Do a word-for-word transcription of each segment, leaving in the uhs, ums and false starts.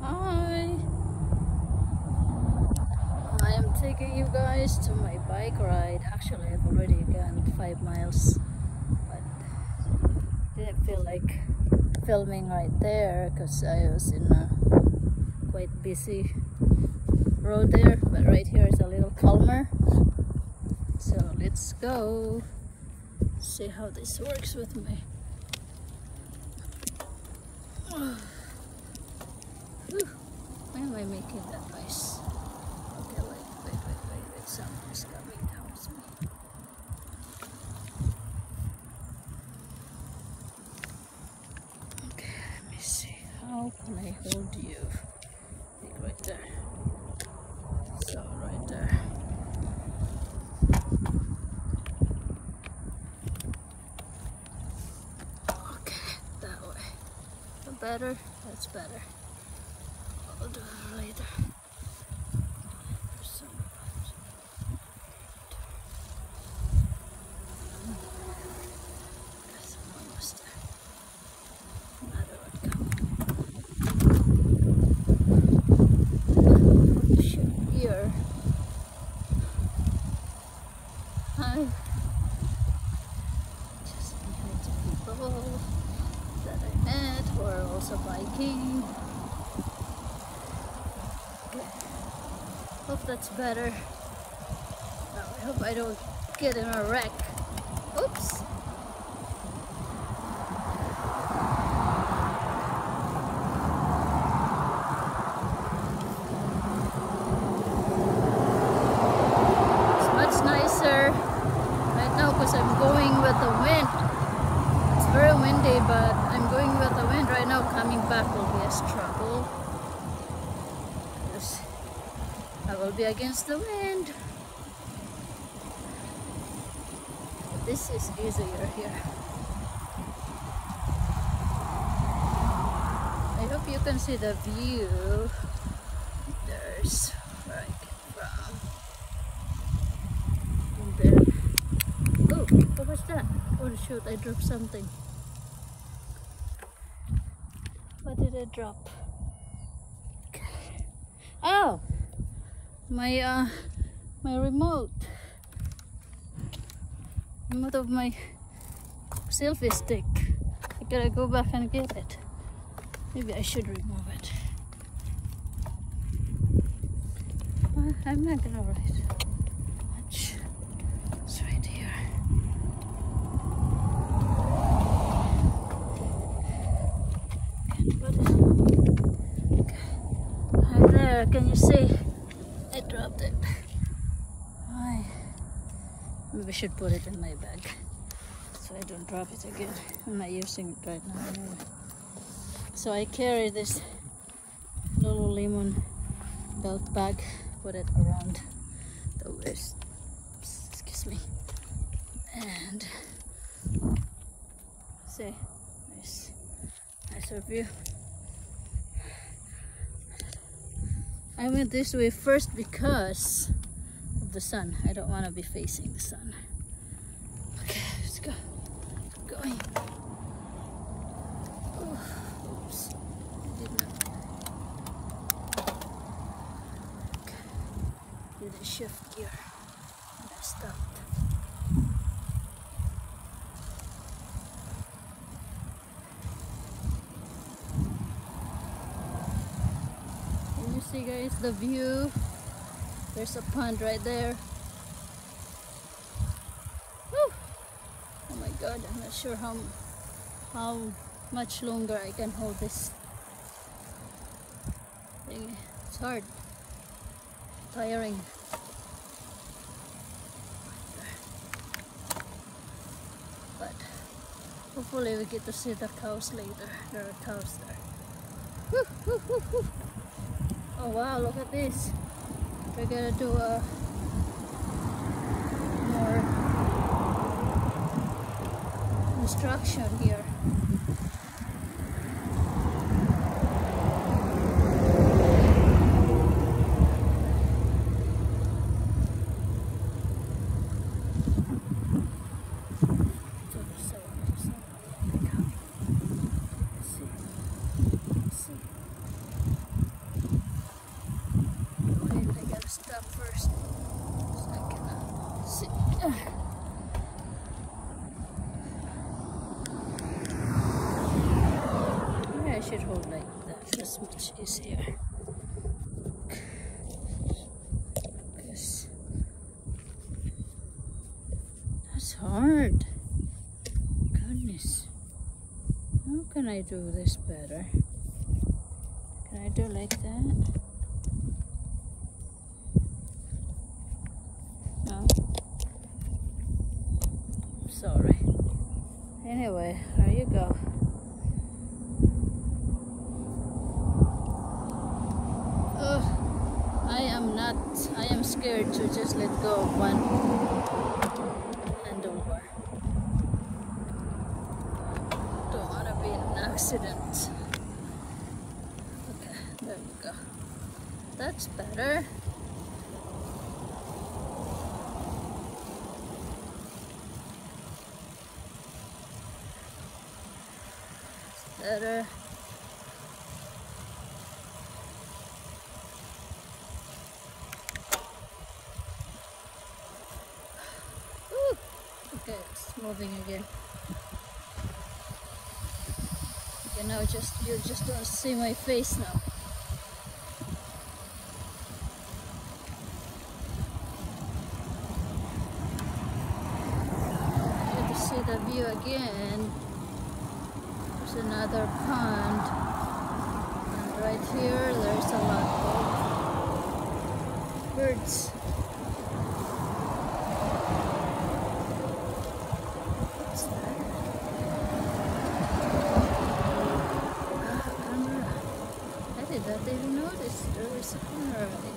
Hi! I am taking you guys to my bike ride. Actually, I've already gone five miles, but didn't feel like filming right there because I was in a quite busy road there. But right here is a little calmer. So let's go see how this works with me. Why am I making that noise? Okay, wait, wait, wait, wait, wait. Someone's coming towards me. Okay, let me see. How can I hold you? Like right there. So, right there. Okay, that way. Better? That's better. I'll do it later. There's so much. Guess I'm almost there. Another one coming. Shoot here. Hi. Just saying hi to people that I met who are also biking. Hope that's better. Well, I hope I don't get in a wreck. Oops! It's much nicer right now because I'm going with the wind. It's very windy, but I'm going with the wind right now. Coming back will be a struggle. I will be against the wind. But this is easier here. I hope you can see the view. There's where I came from. And then, oh, what was that? Oh shoot, I dropped something. What did I drop? Okay. Oh! My uh my remote remote of my selfie stick. I gotta go back and get it. Maybe I should remove it. Uh, I'm not gonna write much. It's right here. Okay, right there. Can you see? I dropped it. Why? Maybe I should put it in my bag so I don't drop it again. I'm not using it right now anyway. So I carry this little lemon belt bag, put it around the waist. Excuse me. And see, nice, nicer view. I went this way first because of the sun. I don't want to be facing the sun. Okay, let's go. Going. Oh, oops. I did not. Okay. Did a shift gear. And I stopped. See guys, the view. There's a pond right there. Woo! Oh my god, I'm not sure how how much longer I can hold this thing. It's hard, tiring. But hopefully we get to see the cows later. There are cows there. Woo, woo, woo, woo. Oh wow, look at this. We're gonna do a more construction here. come first. So I cannot see. Maybe I should hold like that. That's much easier. Because that's hard. Goodness. How can I do this better? Can I do like that? No? Sorry. Anyway, there you go. Oh, I am not, I am scared to just let go of one hand over. Don't want to be in an accident. Okay, there we go. That's better. Better. Ooh. Okay, it's moving again. Okay, now just you just don't see my face now. You have to see the view again. Another pond, and right here there's a lot of birds. What's that? Ah, camera. I did not even notice there was a camera right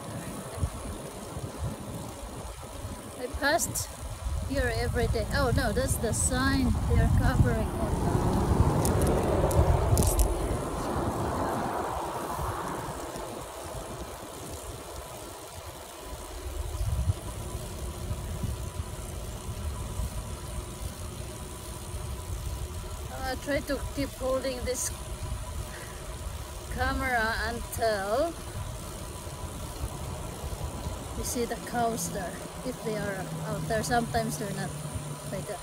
there. I passed here every day. Oh no, that's the sign they're covering it. I try to keep holding this camera until you see the cows there. If they are out there, sometimes they're not by the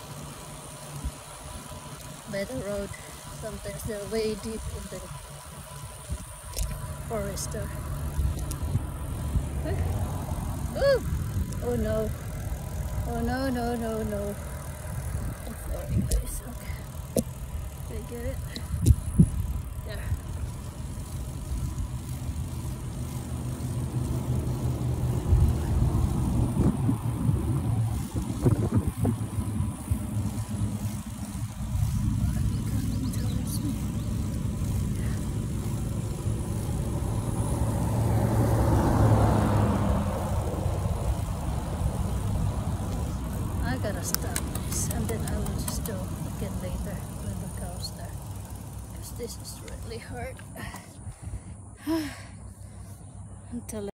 by the road. Sometimes they're way deep in the forest there. Ooh. Oh no! Oh no! No! No! No! It's very nice. Okay. Did I get it? There. Coming towards me. I gotta stop this, and then I will just do again later when the cows there. Because this is really hard. Until